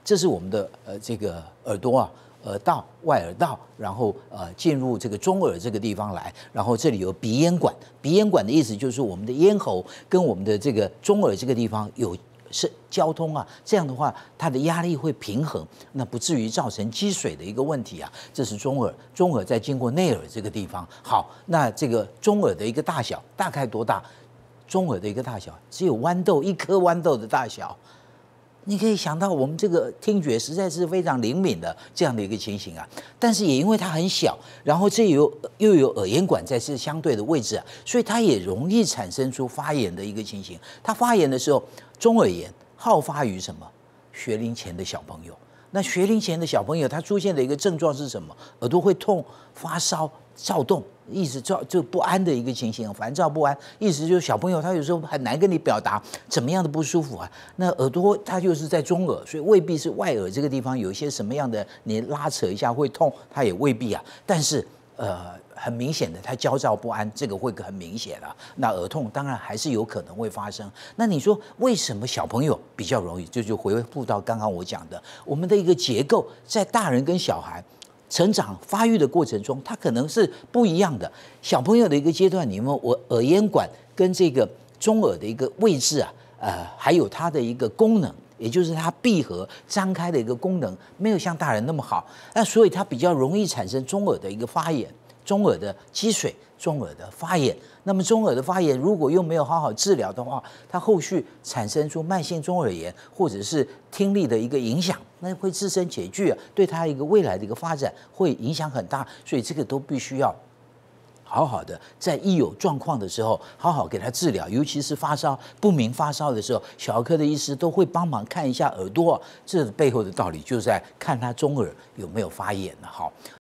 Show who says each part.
Speaker 1: 这是我们的这个耳朵啊。耳道、外耳道，然后进入这个中耳这个地方来，然后这里有鼻咽管。鼻咽管的意思就是我们的咽喉跟我们的这个中耳这个地方是交通啊，这样的话它的压力会平衡，那不至于造成积水的一个问题啊。这是中耳，中耳再经过内耳这个地方。好，那这个中耳的一个大小大概多大？中耳的一个大小只有一颗豌豆的大小。你可以想到，我们这个听觉实在是非常灵敏的这样的一个情形啊。但是也因为它很小，然后又有耳咽管在这相对的位置啊，所以它也容易产生出发炎的一个情形。它发炎的时候，中耳炎好发于什么？学龄前的小朋友。那学龄前的小朋友，他出现的一个症状是什么？耳朵会痛、发烧、躁动，意思就不安的一个情形，烦躁不安，意思就是小朋友他有时候很难跟你表达怎么样的不舒服啊。那耳朵它就是在中耳，所以未必是外耳这个地方有一些什么样的，你拉扯一下会痛，它也未必啊。但是很明显的，他焦躁不安，这个会很明显啊。那耳痛当然还是有可能会发生。那你说为什么小朋友比较容易？就回复到刚刚我讲的，我们的一个结构在大人跟小孩成长发育的过程中，它可能是不一样的。小朋友的一个阶段里面，我耳咽管跟这个中耳的一个位置啊，还有它的一个功能。也就是它闭合张开的一个功能没有像大人那么好，那所以它比较容易产生中耳的一个发炎、中耳的积水、中耳的发炎。那么中耳的发炎如果又没有好好治疗的话，它后续产生出慢性中耳炎或者是听力的一个影响，那会自身解剧啊，对它一个未来的一个发展会影响很大，所以这个都必须要好好的，在一有状况的时候，好好给他治疗，尤其是发烧不明发烧的时候，小儿科的医师都会帮忙看一下耳朵，这背后的道理就是在看他中耳有没有发炎了。好，